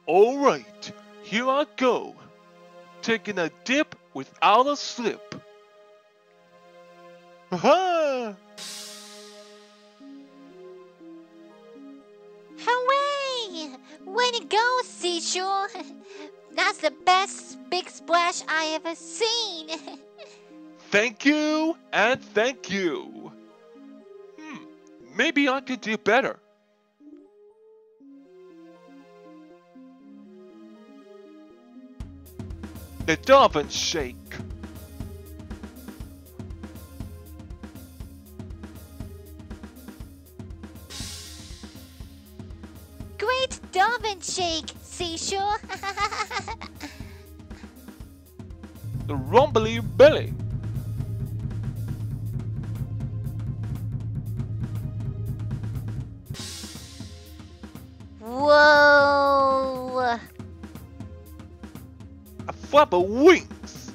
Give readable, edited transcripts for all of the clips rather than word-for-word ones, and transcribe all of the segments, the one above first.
Alright, here I go. Taking a dip without a slip. Ha! Hooray! Way to go, Seashore! That's the best big splash I ever seen! Thank you and thank you. Maybe I could do better. The dolphin shake. Great dolphin shake, Seashore! The rumbly belly. Whoa! A flap of wings.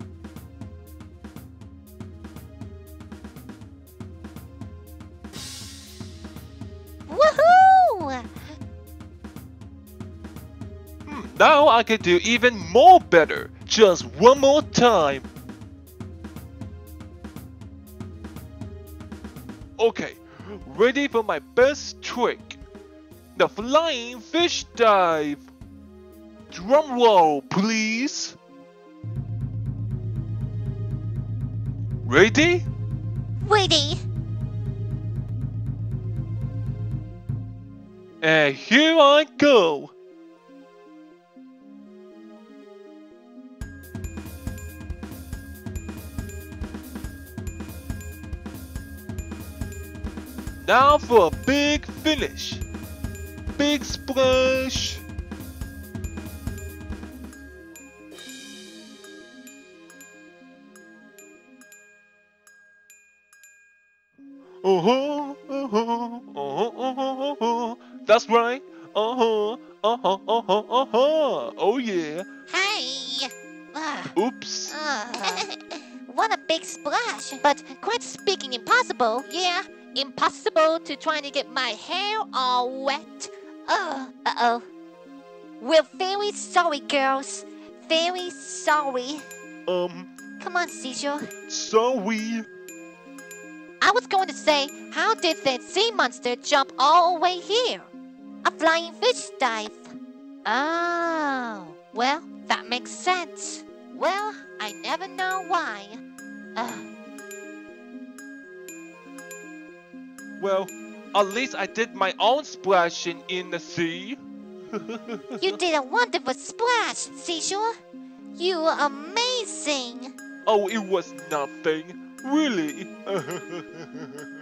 Woohoo! Now I can do even more better. Just one more time. Okay, ready for my best trick. The flying fish dive. Drum roll, please. Ready? Ready? And here I go. Now for a big finish. Big splash. That's right. Oh yeah. Hey! Oops. What a big splash! But quite speaking impossible, yeah. Impossible to try to get my hair all wet. Uh-oh. We're very sorry, girls. Very sorry. Come on, Seashore. Sorry. I was going to say, how did that sea monster jump all the way here? A flying fish dive. Oh, well, that makes sense. Well, I never know why. Well, at least I did my own splashing in the sea. You did a wonderful splash, Seashore. You are amazing. Oh, it was nothing. Really.